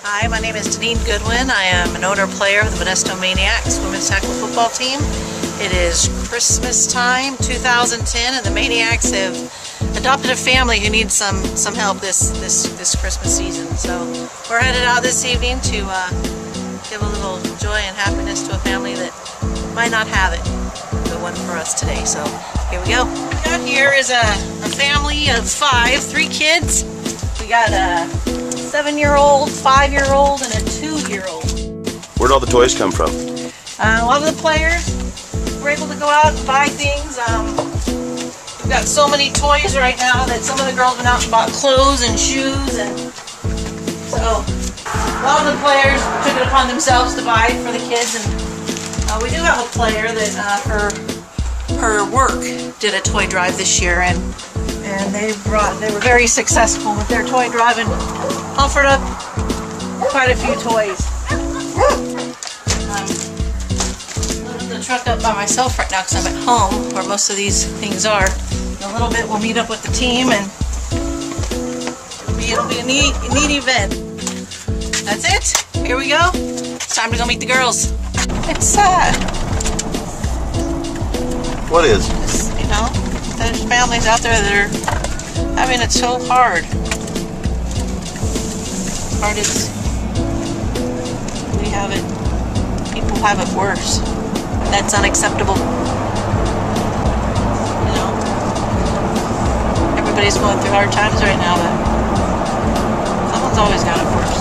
Hi, my name is Deneen Goodwin. I am an owner player of the Modesto Maniacs women's tackle football team. It is Christmas time, 2010, and the Maniacs have adopted a family who needs some help this Christmas season. So we're headed out this evening to give a little joy and happiness to a family that might not have it. The one for us today. So here we go. Out here is a family of three kids. We got a 7-year-old, 5-year-old, and a 2-year-old. Where'd all the toys come from? A lot of the players were able to go out and buy things. We've got so many toys right now that some of the girls went out and bought clothes and shoes, and so a lot of the players took it upon themselves to buy for the kids. And we do have a player that her work did a toy drive this year, and they were very successful with their toy drive and offered up quite a few toys. I'm loading the truck up by myself right now because I'm at home where most of these things are. In a little bit we'll meet up with the team, and it'll be a neat event. That's it. Here we go. It's time to go meet the girls. It's sad. What is? Just, you know, there's families out there that are having it so hard. We have it, people have it worse. That's unacceptable. You know, everybody's going through hard times right now, but someone's always got it worse.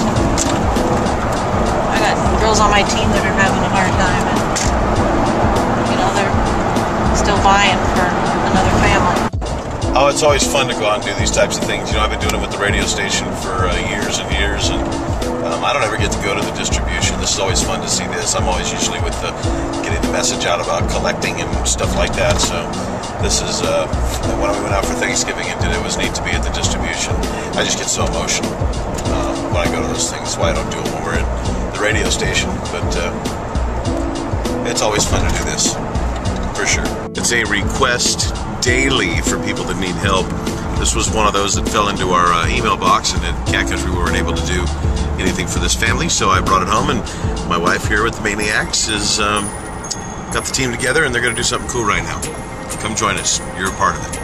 I got girls on my team that are having a hard time, and you know, they're still vying for another family. Oh, it's always fun to go out and do these types of things. You know, I've been doing it with the radio station for years and years, and I don't ever get to go to the distribution. This is always fun to see this. I'm always usually with getting the message out about collecting and stuff like that. So this is when we went out for Thanksgiving and did it, was neat to be at the distribution. I just get so emotional when I go to those things. That's why I don't do it when we're at the radio station. But it's always fun to do this, for sure. It's a request daily for people that need help. This was one of those that fell into our email box, and at Cat Country we weren't able to do anything for this family, so I brought it home, and my wife here with the Maniacs has got the team together, and they're going to do something cool right now. Come join us. You're a part of it.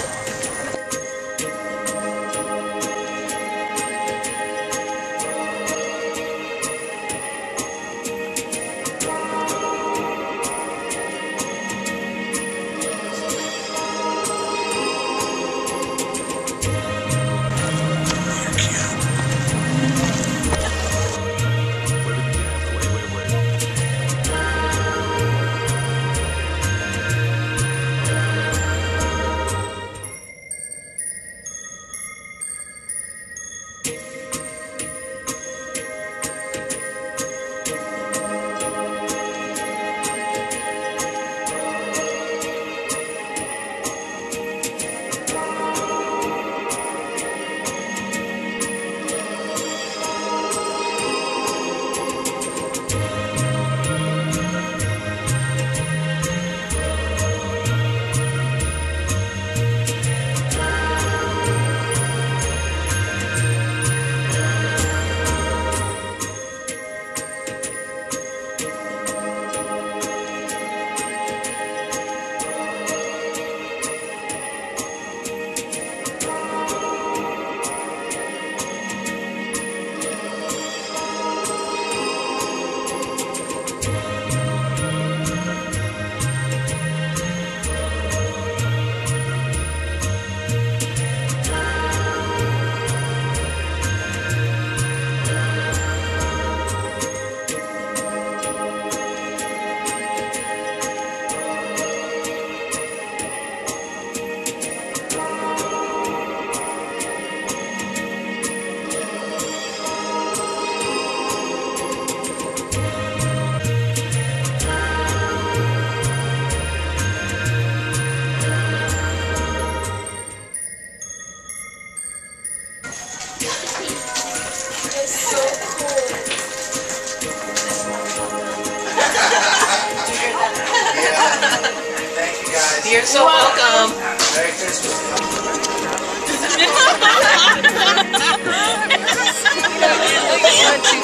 You're so welcome. Merry Christmas. Look at you.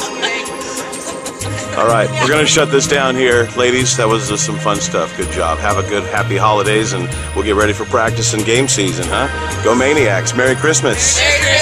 All right, we're going to shut this down here. Ladies, that was some fun stuff. Good job. Have a good, happy holidays, and we'll get ready for practice and game season, huh? Go Maniacs. Merry Christmas. Merry Christmas.